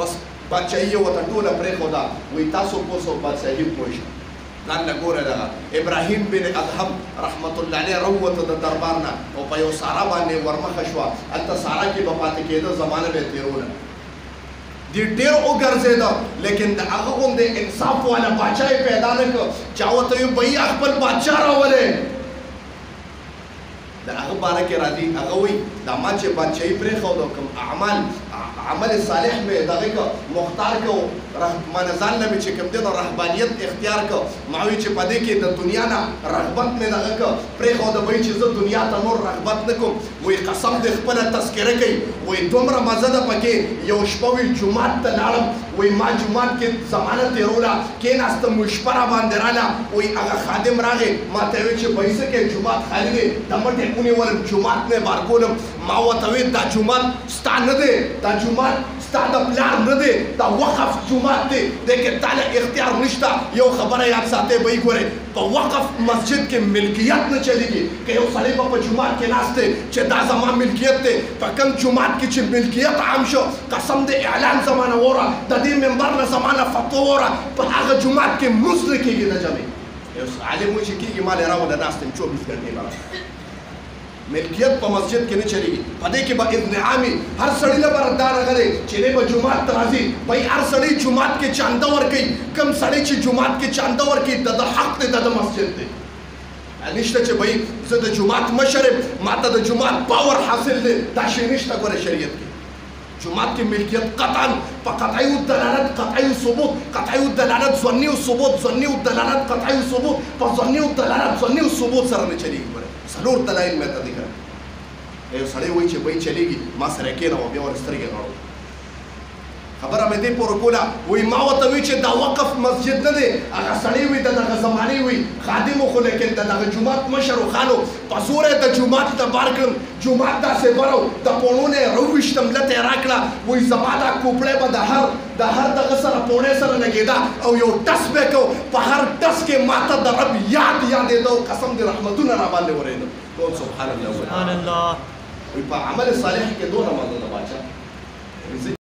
بس بادشاهي ورته ټوله پرېښوده وایي تاسو اوس بادشاهي پوه شه ځان له ګوره دغه ابراهیم بن ادهم رحمت الله علیه راووته د دربار نه او په یو ساره باندې ورمخه شوه هلته ساره کې به پاتې کېده زمانه به یې تېروله دی ډېر وګرځېده لیکن د هغه غوندې انصاف والا باچا یې پیدا نه کړ چې هغه ورته وایي بهي خپل باچا راولې د هغه باره کې راځي هغه وایي دا ما چې بادشاهي پرېښوده کوم اعمال عمل صالح مې دغه که مختار کو مانه ځان نه مې چې کوم دی نو رهبانیت اختیار کو ما وایي چې په دې کې د دنیا نه رغبت مې دغه که پرېښوده وایي چې زه دنیا ته نور رغبت نه کوم وایي قسم دې خپله تذکره کوي وایي دومره مزه ده پکې یو شپه وایي جومات ته لاړم وایي ما جومات کې زمانه تېروله کېناستم وایي شپه را باندې راله وایي هغه خادم راغی ما ته یې وایي چې بهي څه کوې جومات خالي دی د مټې ونیولم جومات نه بار کولم ما ورته وایي دا جومات ستا نه دی دا جومات ستا د پلار نه دی دا وقف جومات دی دی کې تاله اختیار نشته یو خبره یاد ساتئ به یې ګورئ په وقف مسجد کې ملکیت نه چلیږي که یو سړی به په جومات کې ناست دی چې دا زما ملکیت دی په کوم جومات کې چې ملکیت عام شو قسم د اعلان زمانه وره د دې منبر نه زمانه فتوا وره په هغه جومات کې مونځ نه کېږي د جمعې یو عالم وایي چې کېږي ما راوله ناست یم 24 ګنټې به ملکیت په مسجد کې نه چلیږي په دې کې به اذن عامي هر سړي له به دا راغلی چې دی به جومات ته راځي بهي هر سړی جومات کې چانده ورکوي کوم سړی چې جومات کې چانده ورکوي د ده حق دی د ده مسجد دی نشته چې بهي زه د جومات مشر یم ما ته د جومات باور حاصل دی دا شی نشته ګوره شریعت کې جومات کې ملکیت قطعا په قطعي الدلالت قطعي الثبوت قطعي الدلالت ظني الثبوت ظني الدلالت قطعي الثبوت په ظني الدلالت ظني الثبوت سره نه چلیږي ګوره څلور دلایل مې ته ذکر یو سړی وایي چې بهي چلیږي ما سره کېنوه بیا ور سترګې غړو خبره مې دې پورې کوله وایي ما ورته وایي چې دا وقف مسجد نه دی هغه سړی وایي د دغه زمانې وایي خادم خو لیکن د دغه جومات مشر و خانو په زور یې د جومات ته بار کړم جومات داسې بر و د پوڼو نه یې راوویشتم لته یې راکړه وایي زما دا کوپړی به د هر دغه سره پوڼې سره لګېده او یو ټس به کو په هر ټس کې ماته د رب یادېده قسم دې رحمتونه را باندې ورېده ټول سبحان الله سبحان الله وایي په عمل صالح کې دونه مزه ده باچا